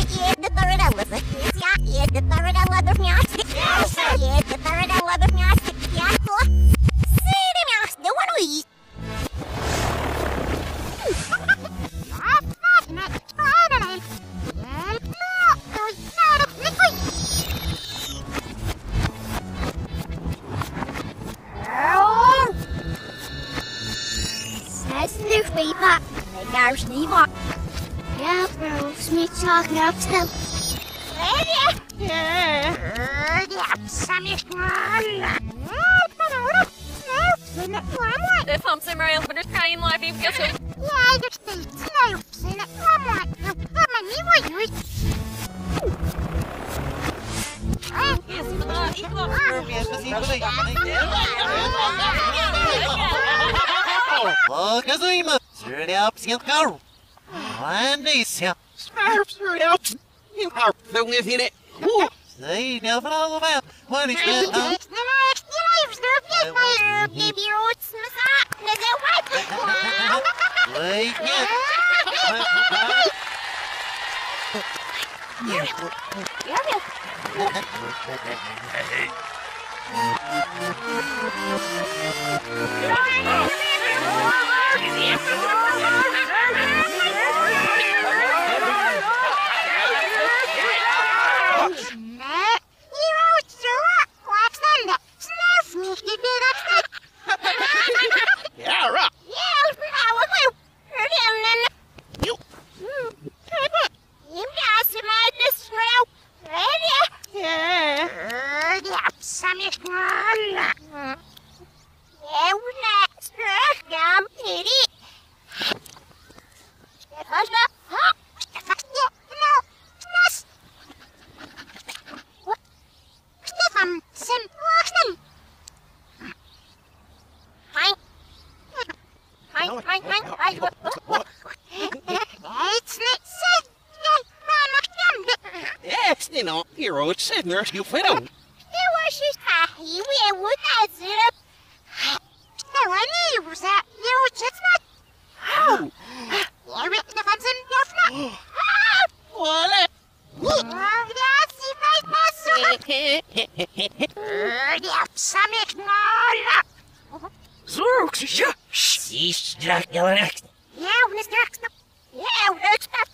There's you fiddle. There was just a heavy wood as it. No, I knew that you just not. Oh, you're in the fence in your flat. What? That's the right muscle. Zorks, ja. She's Jack Galax. Yeah, Mr. Axel. Yeah, it's that.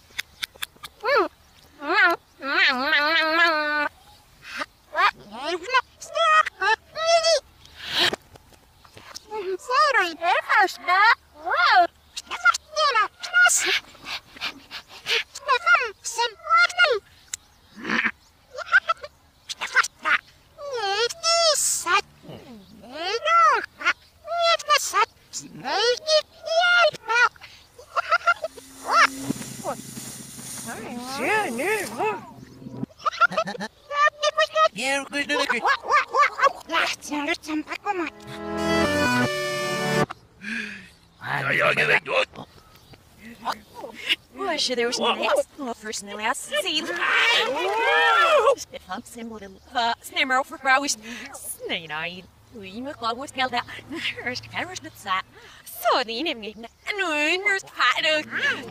There was no first and the last scene. Stefan symbol snimmer over vrouwen. Nee, nee. We moet gewoon goed geld aan. Er is het zaad. Zo, die neem ik. En nu is het paard.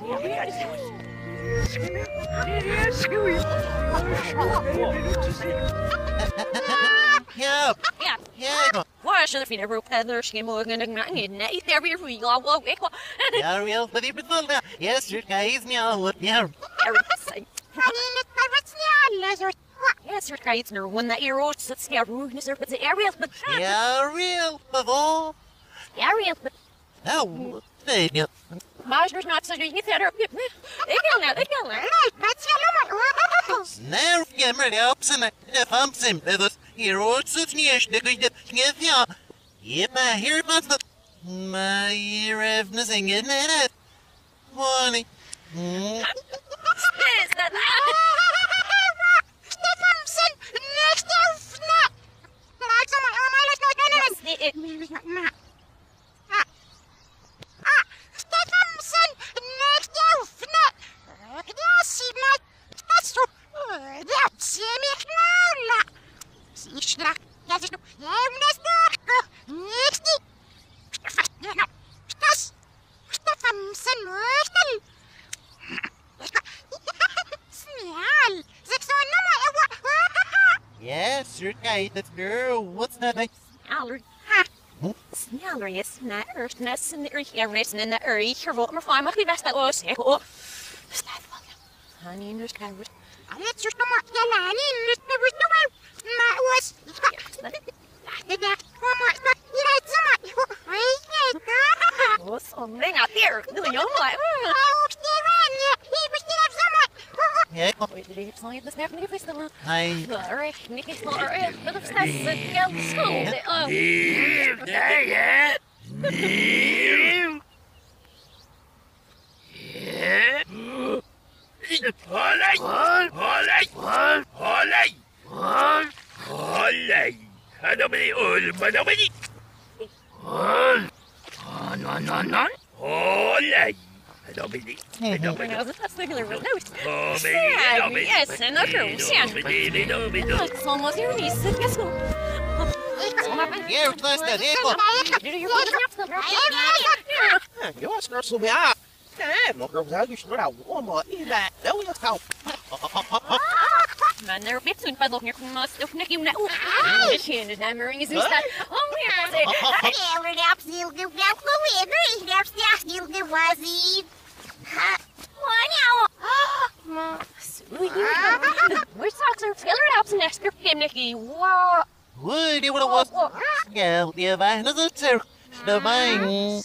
Ja. Ja. Waar zullen we never peddler schimmel en ik niet nee daar weer voor jou al ik wel. Ja, real, but even so now. Yes, your guys now. What? Yeah. Yes, your guys know when the arrows that scare rudeness or but the areas but Yeah, real, but all. areas but Oh, they know. Master's not such a you said they go now. Now, get ready up, and if I'm simple, the hero such near the good, yeah. Yep, I hear about the. My ear of nothing in it. Funny. your guy, that's girl. What's that? Sneller. Sneller is not earthness and the earth airness and the earth. Her vote, my fine, my best that was. Honey, there's kind of. Let's just come up the line in. There was no one. That was. Oh, something out there. Do you like? Yeah, Wait, did he explain the snap nigga face the one? I. Sorry, Nicky, sorry. But the snap said, yeah, school. That's the killer with nose. Yes, and the girl, it's almost your niece. Guess who? Yeah, it's nice that Jag snart som jag. Nej, några gånger du snurrar om och i det. Det var jag sa. Men när vi tog på locken kom oss upp när jag nu. Det kändes hammering is just that. Oh, we're talking filler out next to him, Nicky. Wow. Would you want to watch? Yeah, the vine is a circle. The vine.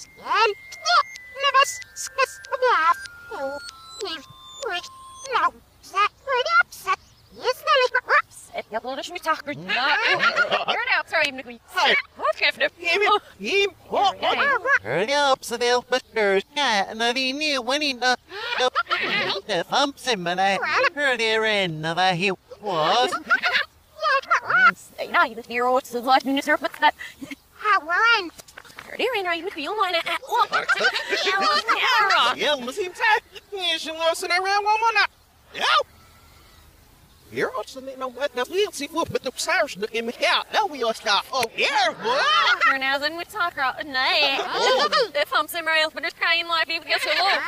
Jag borde ju tacka. Hör det upp, sorry, Nicky. Vad kräfter? Hurry up, Seville, but there's cat, and I knew when he the thumps him, and I heard her in of a he was. Say, now you hear what's the life in the surface that. Hör det in right, Nicky, you'll mind it. Ja, men sim tak. Ni ska lösa det här woman. Ja. You're also no what the wheel see what but the stars look in me out. Now we all stop. Oh, yeah, boy. För när sen vi tar nej. Det fanns en rail för det kan inte live vi så lågt.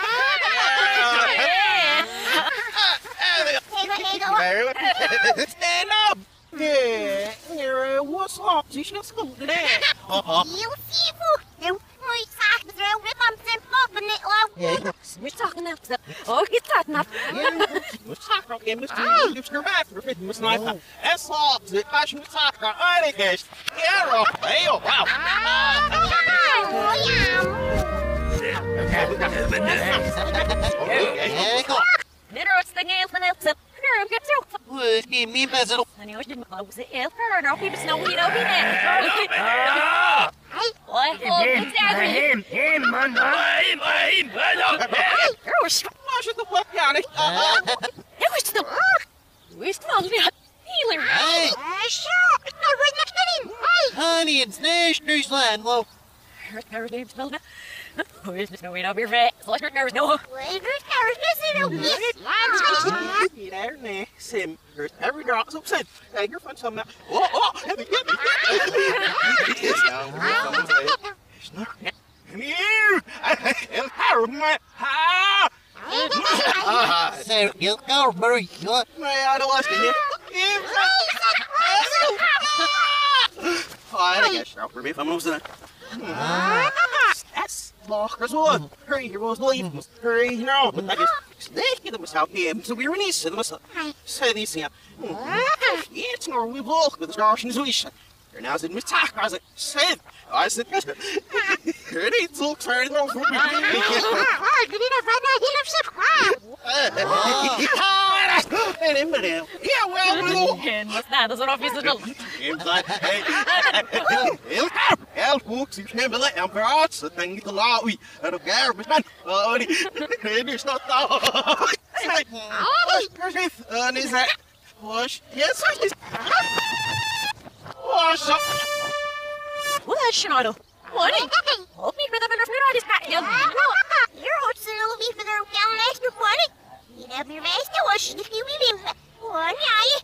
Stand up. Yeah, here what's up? You should school today. We're talking now. Oh, get that now. What's talking about? Mr. Mr. Back for 50 Miss Knife. That's all. The passion talk about I guess. Yeah, hey, oh, wow. Never what's the nail for nails. Here, get through. Would give me bezel. And you didn't close it. I'll turn off. People know we don't be there. What? Him, man. Where's the fuck out of the... Where's the... Healer. Hey, honey, it's Nationer's land, low. There's name's spelled out. Where's no way to be right? There's no... There, Nick. Sim. There's every drop. So, Sim. Hey, you're fun some now. Oh, heavy, You! I'm Harold, man. So, you go, Murray. What? I don't want to hear. I guess you're for me if I'm losing it. That's lockers one. Hurry, here goes leave. Hurry, no. But I just snake them out here. So we release them. Say these things. It's no we walk with the Russian Swiss. You're now in Miss I said, I said, it ain't so tired of me. Yeah, well, And what's that? That's an officer. El folks, you can't believe I'm proud. The thing is a lot. We had a garbage man. It's not that. And is that? Wash. Yes, wash up. What, Schneider? What? Hold me for the better food. I just got him. You're also be for the down next to what? You have your best to wash if you remember. One eye.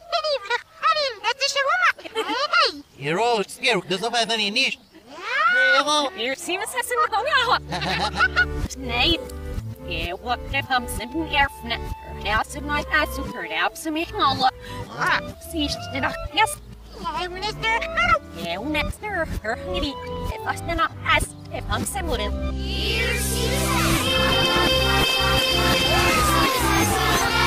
You're all scared because of any niche. Bravo. Hier zien we ze nog ja. Nee. Ja, wat heb hem zijn erfenis. Ja, ze nooit uit zoeken. Ja, ze mij knallen. Zie je nog? Yes. Ja, minister. Ja, net er. Niet. Het was dan nog as. Het hem zijn moeder. Hier zie je.